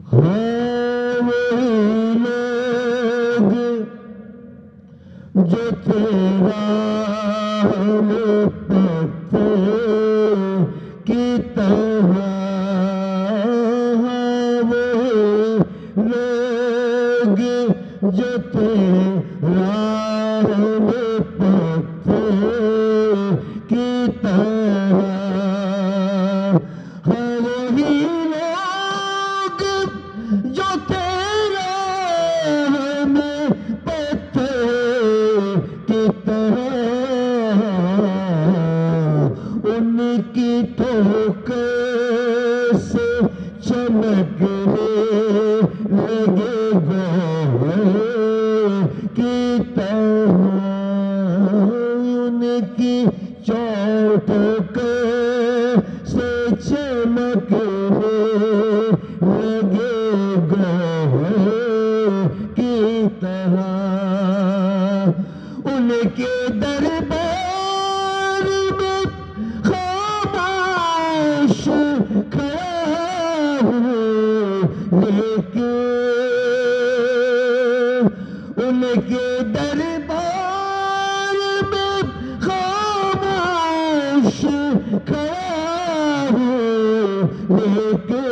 ہاں وہی لوگ جو تیرا ہمیں پتھر کی طرح، ہاں وہی لوگ جو تیرا ہمیں پتھر کی طرح، ہاں وہی لوگ جو تیرا ہمیں پتھر کی طرح، ان کی ٹھوکر سے چمکنے لگے گوہر کی طرح، ان کی ٹھوکر سے چمکنے لگے گوہر کی طرح، ان کے دربار میں خاموش کھڑا ہوں، لیکن ان کے دربار میں خاموش کھڑا ہوں، لیکن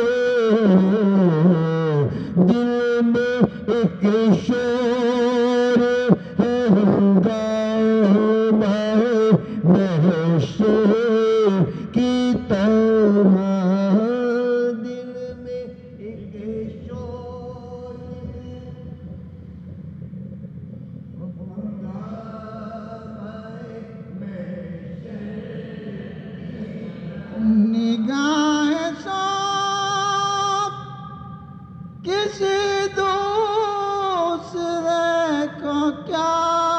دل میں ایک شور ہے، ہنگامہ محشر کی طرح، دل میں ایک شور نگاہ سب کسی دوسرے کو کیا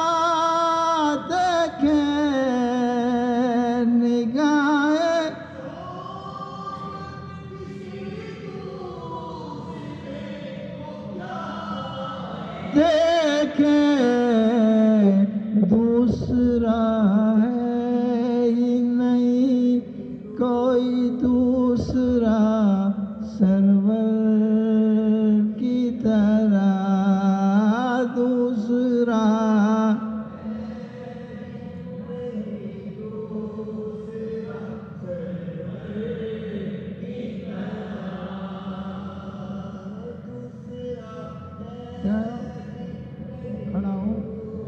دیکھیں، نگاہ دیکھیں، دوسرا ہے ہی نہیں کوئی دوسرا سرور کی طرح، دوسرا کھڑا ہوں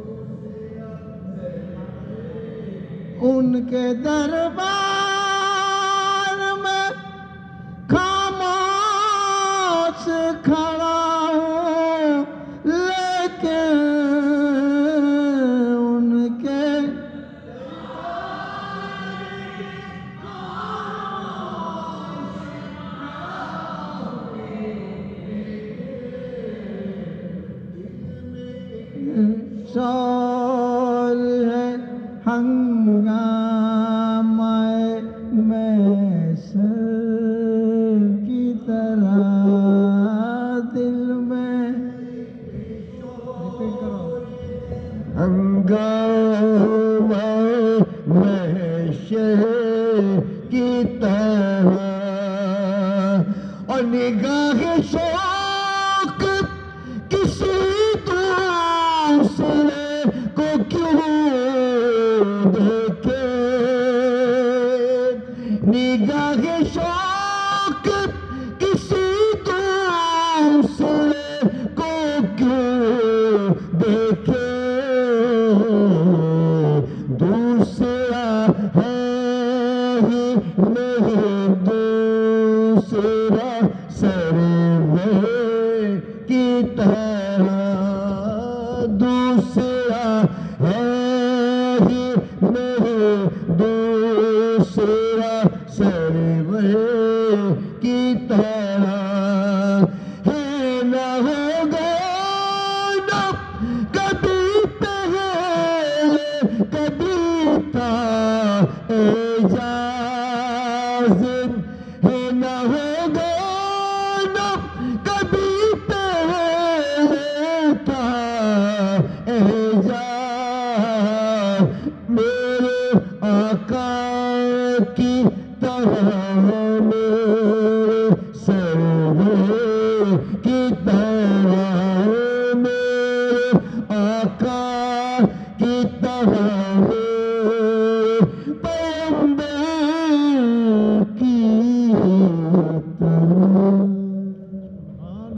ان کے دربار میں خاموش کھڑا ہوں، لیکن ان کے شور ہے ہنگامہ محشر کی طرح، دل میں ہنگامہ محشر کی طرح، اور نگاہ شوق کسی دوسرے کو کیوں دیکھے، نگاہ شوق کسی دوسرے کو کیوں دیکھے، دوسرا ہے ہی نہیں دوسرا سرور کی طرح، دوسرا ہے ہی نہیں دوسرا سرور کی طرح، ہے نہ ہوگا نہ کبھی پہلے کبھی تھا اعجاز، ہے نہ ہوگا نہ کبھی پہلے تھا اعجاز، میرے آقا کی طرح میرے سرور کی طرح میرے آقا کی طرح